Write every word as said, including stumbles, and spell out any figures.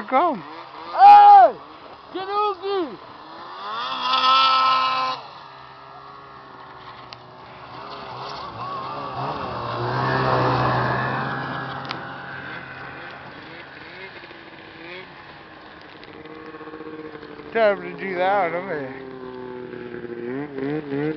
come. Hey! Get Oogie! Time to do that, I mean.